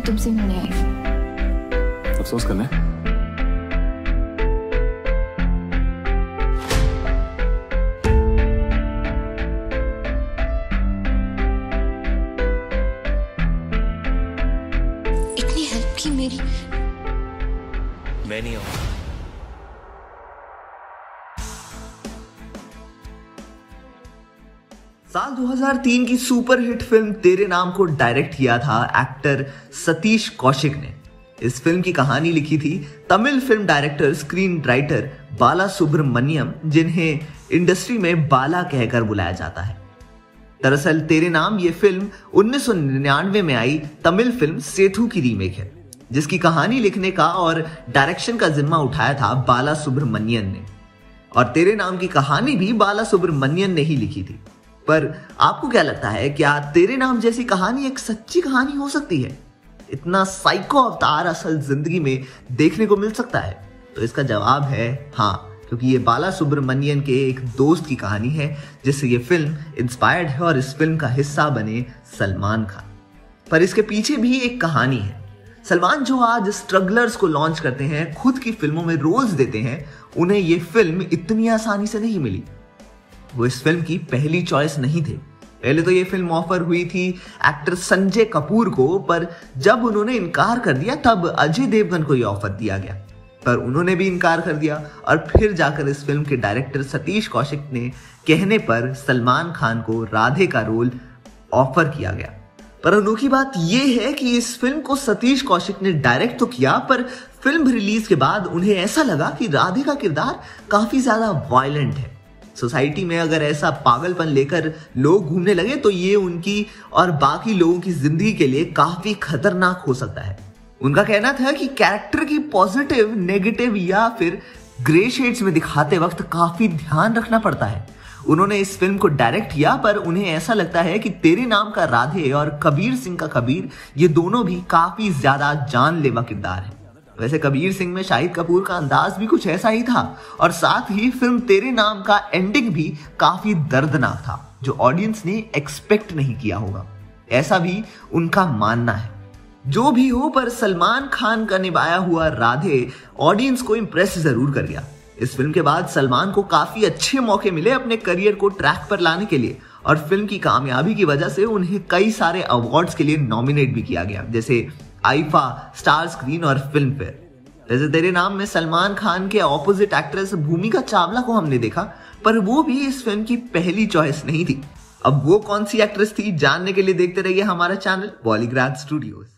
तुमसे मिलने आई। अफसोस करना है? इतनी हेल्प की मेरी। मैं नहीं आऊंगा। साल 2003 की सुपरहिट फिल्म तेरे नाम को डायरेक्ट किया था एक्टर सतीश कौशिक ने। इस फिल्म की कहानी लिखी थी Tamil film director screen writer Bala Subramaniam, जिन्हें इंडस्ट्री में बाला कहकर बुलाया जाता है। दरअसल तेरे नाम ये फिल्म 1999 में आई तमिल फिल्म सेठू की रीमेक है, जिसकी कहानी लिखने का और डायरेक्शन का जिम्मा उठाया था बाला सुब्रमण्यन ने। और तेरे नाम की कहानी भी बाला सुब्रमण्यन ने ही लिखी थी। पर आपको क्या लगता है, क्या तेरे नाम जैसी कहानी एक सच्ची कहानी हो सकती है? इतना साइको अवतार असल जिंदगी में देखने को मिल सकता है? तो इसका जवाब है हाँ, क्योंकि ये बाला सुब्रमण्यन के एक दोस्त की कहानी है जिससे ये फिल्म इंस्पायर्ड है और इस फिल्म का हिस्सा बने सलमान खान। पर इसके पीछे भी एक कहानी है। सलमान जो आज स्ट्रगलर्स को लॉन्च करते हैं, खुद की फिल्मों में रोल्स देते हैं, उन्हें ये फिल्म इतनी आसानी से नहीं मिली। वो इस फिल्म की पहली चॉइस नहीं थे। पहले तो ये फिल्म ऑफर हुई थी एक्टर संजय कपूर को, पर जब उन्होंने इनकार कर दिया तब अजय देवगन को ये ऑफर दिया गया, पर उन्होंने भी इनकार कर दिया। और फिर जाकर इस फिल्म के डायरेक्टर सतीश कौशिक ने कहने पर सलमान खान को राधे का रोल ऑफर किया गया। पर अनोखी बात यह है कि इस फिल्म को सतीश कौशिक ने डायरेक्ट तो किया, पर फिल्म रिलीज के बाद उन्हें ऐसा लगा कि राधे का किरदार काफी ज्यादा वायलेंट है। सोसाइटी में अगर ऐसा पागलपन लेकर लोग घूमने लगे तो ये उनकी और बाकी लोगों की जिंदगी के लिए काफी खतरनाक हो सकता है। उनका कहना था कि कैरेक्टर की पॉजिटिव, नेगेटिव या फिर ग्रे शेड्स में दिखाते वक्त काफी ध्यान रखना पड़ता है। उन्होंने इस फिल्म को डायरेक्ट किया, पर उन्हें ऐसा लगता है कि तेरे नाम का राधे और कबीर सिंह का कबीर, ये दोनों भी काफी ज्यादा जानलेवा किरदार है। वैसे कबीर सिंह में शाहिद कपूर का अंदाज भी कुछ ऐसा ही था, और साथ ही फिल्म तेरे नाम का एंडिंग भी काफी दर्दनाक था, जो ऑडियंस ने एक्सपेक्ट नहीं किया होगा, ऐसा भी उनका मानना है। जो भी हो, पर सलमान खान का निभाया हुआ राधे ऑडियंस को इंप्रेस जरूर कर गया। इस फिल्म के बाद सलमान को काफी अच्छे मौके मिले अपने करियर को ट्रैक पर लाने के लिए, और फिल्म की कामयाबी की वजह से उन्हें कई सारे अवार्ड्स के लिए नॉमिनेट भी किया गया, जैसे आईफा, स्टार स्क्रीन और फिल्म फेयर। जैसे तेरे नाम में सलमान खान के ऑपोजिट एक्ट्रेस भूमिका चावला को हमने देखा, पर वो भी इस फिल्म की पहली चॉइस नहीं थी। अब वो कौन सी एक्ट्रेस थी, जानने के लिए देखते रहिए हमारा चैनल बॉलीग्राड स्टूडियोज।